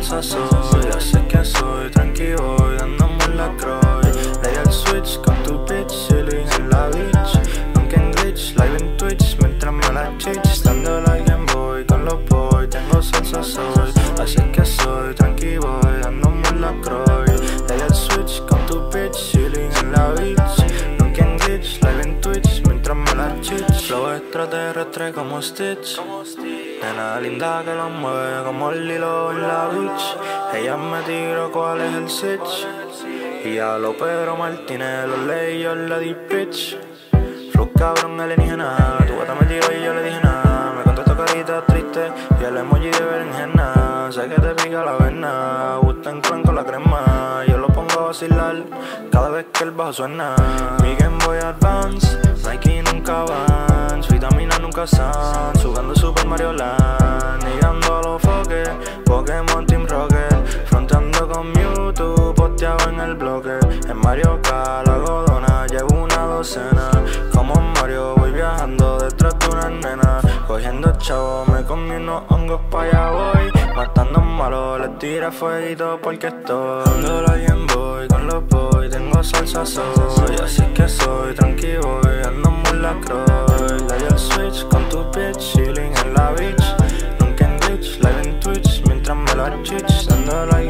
salsa soy, así que soy, tranqui voy, dándome la croy. Le di el switch con tu bitch, chilling en la beach. Nunca en glitch, live en Twitch, mientras me la chich. Dándole al Game Boy con los boys, tengo salsa soy, así que soy, tranqui voy, dándome la croy. Le di el switch con tu bitch, chilling en la beach. Nunca en glitch, live en Twitch, mientras me la chich. Flow extraterrestre como Stitch. Nena linda que lo mueve como el hilo en la beach. Ella me tiró cuál es el sitch. Y a lo Pedro Martínez los leí, yo le di pitch. Flow cabrón alienígena, tu gata me tiró y yo le dije nada. Me contestó carita triste y el emoji de berenjena. Sé que te pica la vena, gusta en clan con la crema. Yo lo pongo a vacilar cada vez que el bajo suena. Mi Game Boy Advance, Nike nunca Vans, vitaminas nunca san. Jugando Super Mario Land, llegando a los foques, Pokémon Team Rocket. Fronteando con Mewtwo, posteado en el bloque. En Mario Kart, la godona, llevo una docena. Como Mario voy viajando detrás de una nena. Cogiendo chavo, me comí unos hongos pa' allá voy. Matando malos, les tira fueguito porque estoy dándole a Game Boy con los boys. Tengo salsa soy, así que soy, tranqui voy, ando muy la croy. Le di el switch con tu bitch, chilling en la beach. Nunca en glitch, live en Twitch, mientras me la chich. Dándole a